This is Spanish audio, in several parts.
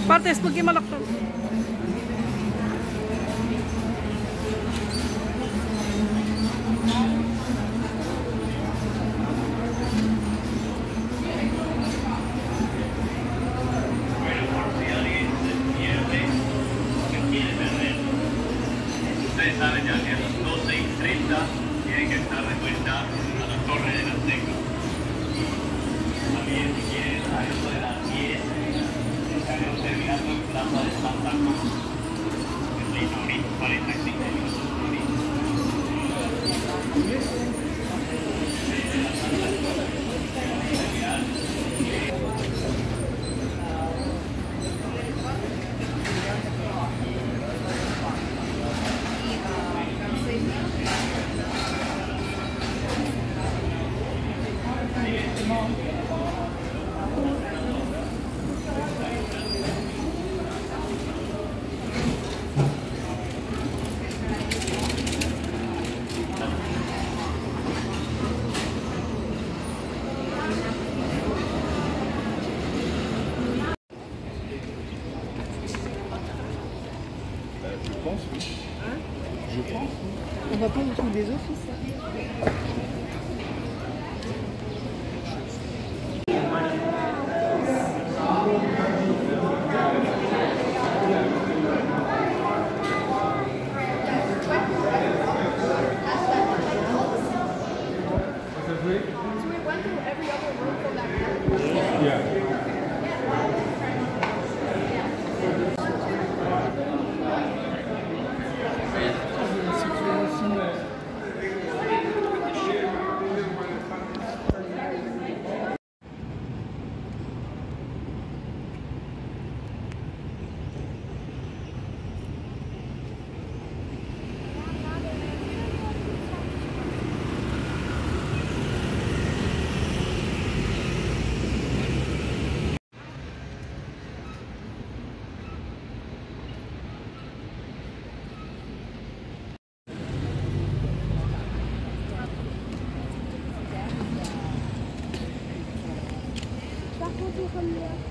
Partes, pagkimalak to. Ustedes saben ya que a las 12:30 tienen que estar de vuelta a la Torre de las Teclas. También si quieren a eso de las 10 estaremos terminando en Plaza de Santa Cruz. Es ahorita, 45 minutos. Je pense, oui. Hein? Je pense, oui. On va pas au truc des offices, là. So we went through every other room from that room. Yeah. Par contre, on comme là.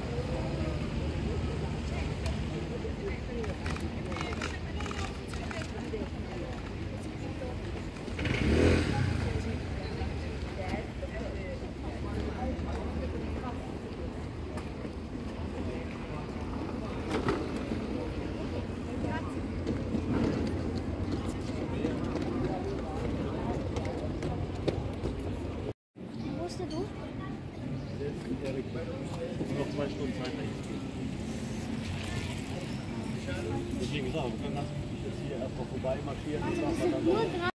Wo ist der du? Noch 2 Stunden Zeit. Deswegen gesagt, wir können das jetzt hier erstmal vorbei marschieren. Also, wir sind nur